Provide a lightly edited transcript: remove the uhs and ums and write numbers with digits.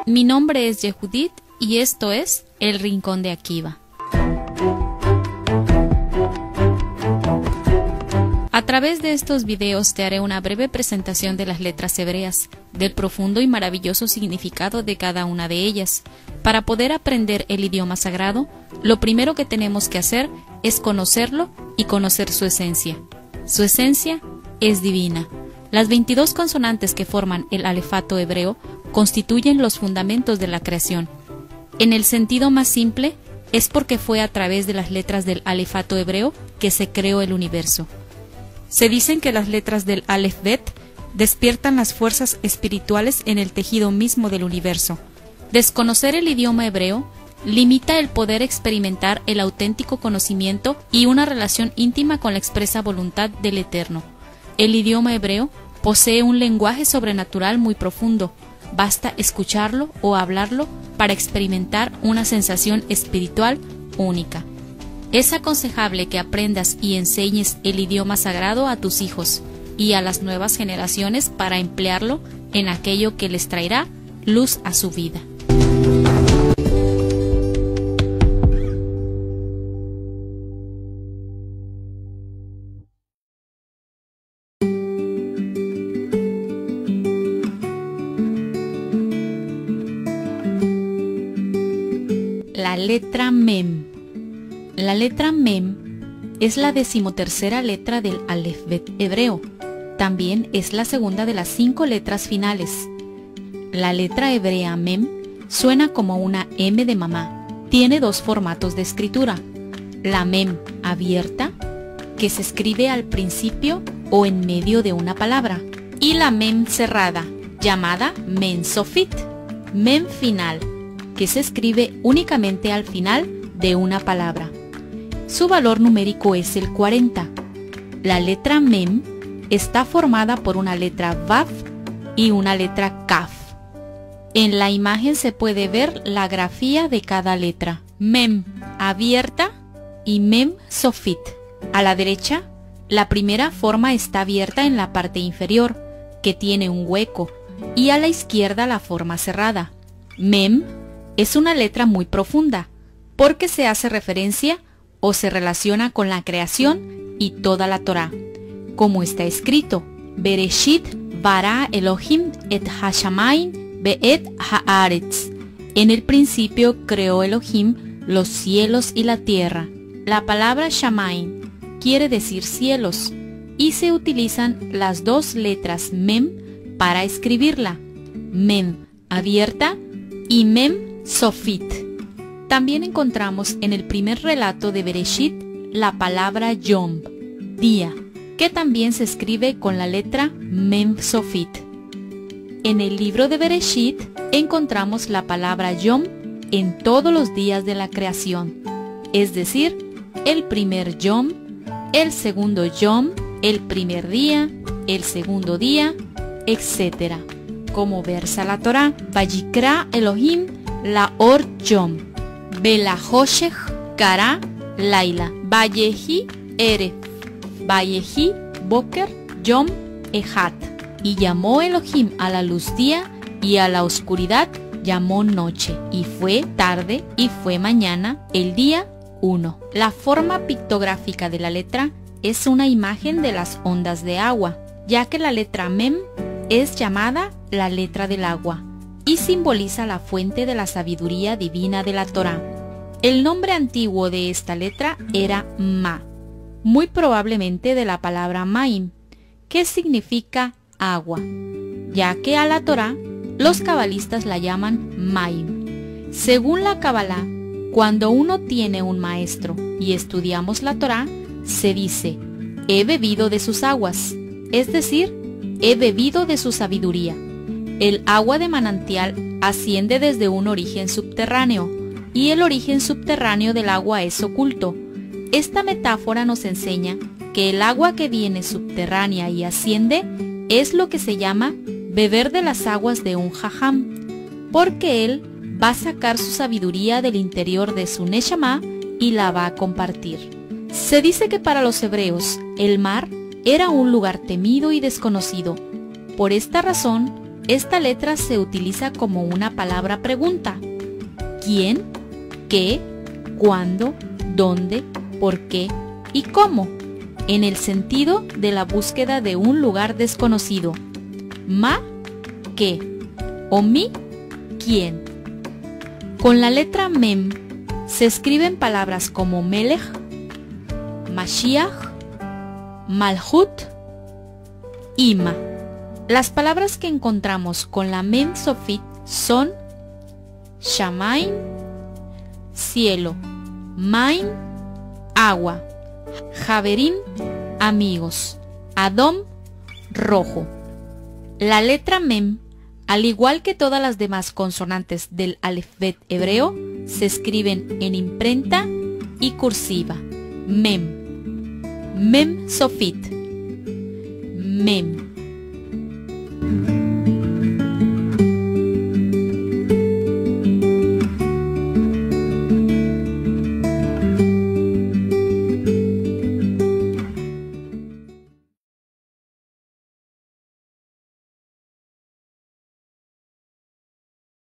Mi nombre es Yehudit y esto es El Rincón de Akiva. A través de estos videos te haré una breve presentación de las letras hebreas, del profundo y maravilloso significado de cada una de ellas. Para poder aprender el idioma sagrado, lo primero que tenemos que hacer es conocerlo y conocer su esencia. Su esencia es divina. Las 22 consonantes que forman el alefato hebreo constituyen los fundamentos de la creación. En el sentido más simple, es porque fue a través de las letras del alefato hebreo que se creó el universo. Se dicen que las letras del Aleph Bet despiertan las fuerzas espirituales en el tejido mismo del universo. Desconocer el idioma hebreo limita el poder experimentar el auténtico conocimiento y una relación íntima con la expresa voluntad del Eterno. El idioma hebreo posee un lenguaje sobrenatural muy profundo. Basta escucharlo o hablarlo para experimentar una sensación espiritual única. Es aconsejable que aprendas y enseñes el idioma sagrado a tus hijos y a las nuevas generaciones para emplearlo en aquello que les traerá luz a su vida. La letra Mem. La letra Mem es la 13ª letra del Aleph Bet hebreo. También es la segunda de las 5 letras finales. La letra hebrea Mem suena como una M de mamá. Tiene 2 formatos de escritura. La Mem abierta, que se escribe al principio o en medio de una palabra, y la Mem cerrada, llamada Mem Sofit, Mem final, que se escribe únicamente al final de una palabra. Su valor numérico es el 40. La letra Mem está formada por una letra Vav y una letra Kaf. En la imagen se puede ver la grafía de cada letra. Mem abierta y Mem Sofit. A la derecha, la primera forma está abierta en la parte inferior, que tiene un hueco, y a la izquierda la forma cerrada. Mem es una letra muy profunda, porque se hace referencia o se relaciona con la creación y toda la Torá, como está escrito: Bereshit bara Elohim et hashamayim be'et haaretz. En el principio creó Elohim los cielos y la tierra. La palabra shamayim quiere decir cielos, y se utilizan las 2 letras Mem para escribirla: Mem abierta y Mem Sofit. También encontramos en el primer relato de Bereshit la palabra Yom, día, que también se escribe con la letra Mem Sofit. En el libro de Bereshit encontramos la palabra Yom en todos los días de la creación, es decir, el primer Yom, el segundo Yom, el primer día, el segundo día, etc. Como versa la Torá: Vayikra Elohim Laor Yom, Belahoshech Kara Laila, Vayehi Eref, Vayehi Boker Yom Ejat. Y llamó Elohim a la luz día, y a la oscuridad llamó noche, y fue tarde, y fue mañana, el día 1. La forma pictográfica de la letra es una imagen de las ondas de agua, ya que la letra Mem es llamada la letra del agua y simboliza la fuente de la sabiduría divina de la Torá. El nombre antiguo de esta letra era Ma, muy probablemente de la palabra Maim, que significa agua, ya que a la Torá los cabalistas la llaman Maim. Según la Kabbalah, cuando uno tiene un maestro y estudiamos la Torá, se dice: he bebido de sus aguas, es decir, he bebido de su sabiduría. El agua de manantial asciende desde un origen subterráneo, y el origen subterráneo del agua es oculto. Esta metáfora nos enseña que el agua que viene subterránea y asciende es lo que se llama beber de las aguas de un jajam, porque él va a sacar su sabiduría del interior de su neshama y la va a compartir. Se dice que para los hebreos el mar era un lugar temido y desconocido. Por esta razón, Esta letra se utiliza como una palabra pregunta. ¿Quién? ¿Qué? ¿Cuándo? ¿Dónde? ¿Por qué? ¿Y cómo? En el sentido de la búsqueda de un lugar desconocido. Ma, ¿qué? O mi, ¿quién? Con la letra mem se escriben palabras como Melech, Mashiach, Malhut, Ima. Las palabras que encontramos con la mem sofit son Shamaim, cielo, Maim, agua, Javerim, amigos, Adom, rojo. La letra mem, al igual que todas las demás consonantes del alefbet hebreo, se escriben en imprenta y cursiva. Mem, mem sofit, mem.